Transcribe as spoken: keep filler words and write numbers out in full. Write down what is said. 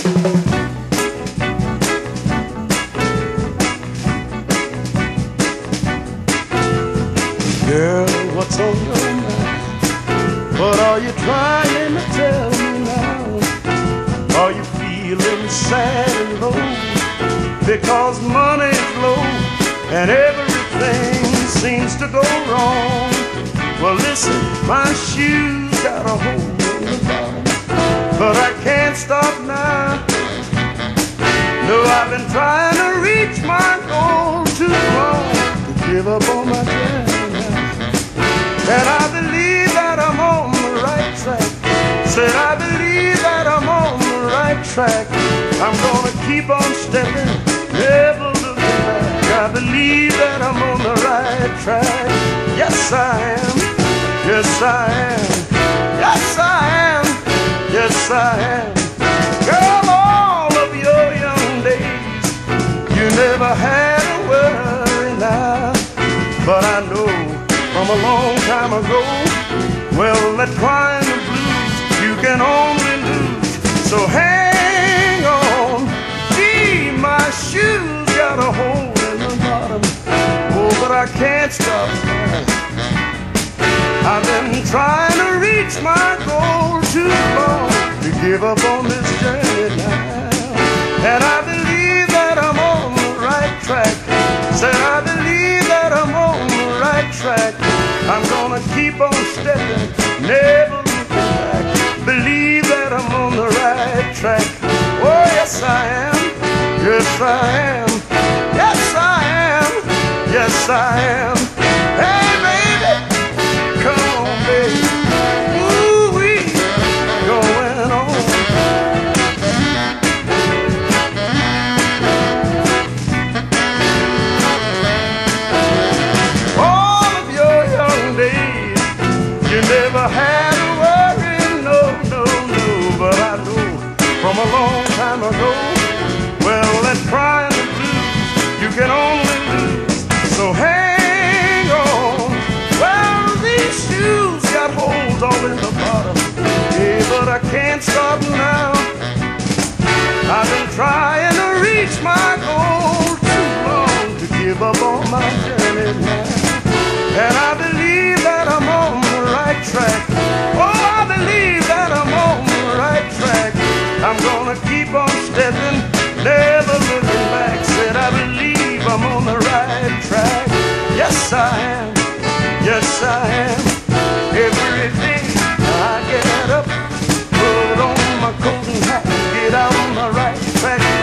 Girl, what's on your mind? What are you trying to tell me now? Are you feeling sad and low because money's low and everything seems to go wrong? Well, listen, my shoes got a hole in the bottom, but I can't stop now. No, I've been trying to reach my goal too long to give up on my dreams. And I believe that I'm on the right track. Said I believe that I'm on the right track. I'm gonna keep on stepping, never looking back. I believe that I'm on the right track. Yes, I am. Yes, I am. Yes, I am. Yes, I am. Girl, all of your young days, you never had a worry now. But I know from a long time ago, well, that kind of blues you can only lose. So hang on, gee, my shoes got a hole in the bottom. Oh, but I can't stop now. I've been trying to reach my goal too long to give up on this journey now. And I believe that I'm on the right track. Said I believe that I'm on the right track. I'm gonna keep on stepping, never looking back. Believe that I'm on the right track. Oh, yes I am. Yes I am. Yes I am. Yes I am. Hey baby, come on baby. Ooh-wee, going on. You never had a worry, no, no, no. But I know from a long time ago, well, that crying the blues you can only lose. So hang on. Well, these shoes got holes all in the bottom. Hey, but I can't stop now. I've been trying to reach my goal too long to give up on my journey now. And I believe that I'm on the right track. Oh, I believe that I'm on the right track. I'm gonna keep on stepping, never looking back. Said I believe I'm on the right track. Yes, I am. Yes, I am. Every day I get up, put on my coat and hat, get out on the right track.